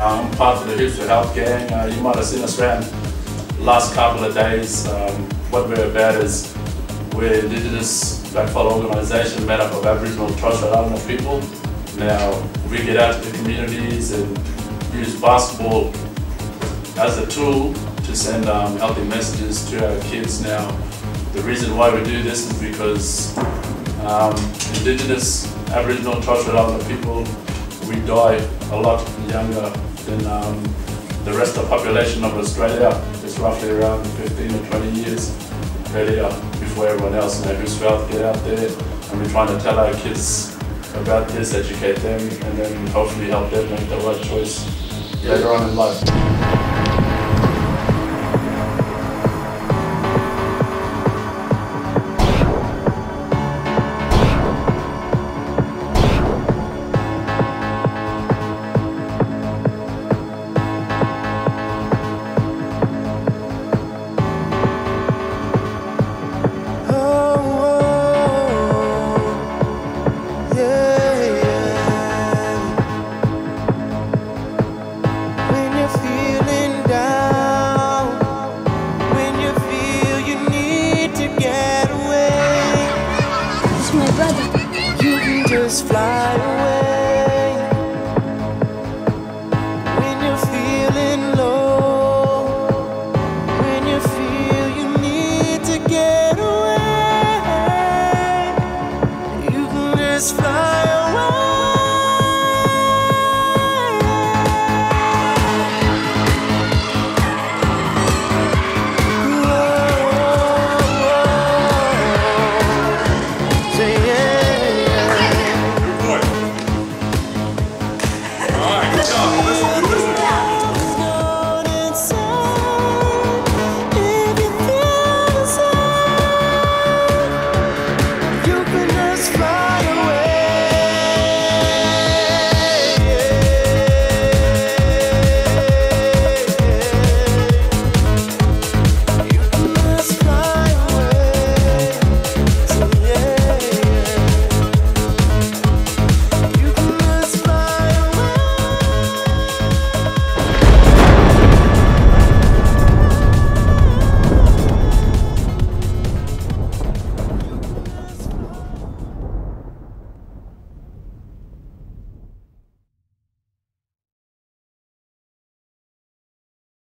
I'm part of the Hips for Health gang. You might have seen us around the last couple of days. What we're about is we're an Indigenous blackfellow organisation made up of Aboriginal and Torres Strait Islander people. Now, we get out to the communities and use basketball as a tool to send healthy messages to our kids. Now, the reason why we do this is because Indigenous, Aboriginal and Torres Strait Islander people, we die a lot younger than the rest of the population of Australia. It's roughly around 15 or 20 years earlier before everyone else. Now, who's felt get out there, and we're trying to tell our kids about this, educate them, and then hopefully help them make the right choice later on in life. Just fly away when you're feeling low, when you feel you need to get away, you can just fly away. Say yeah. Good job.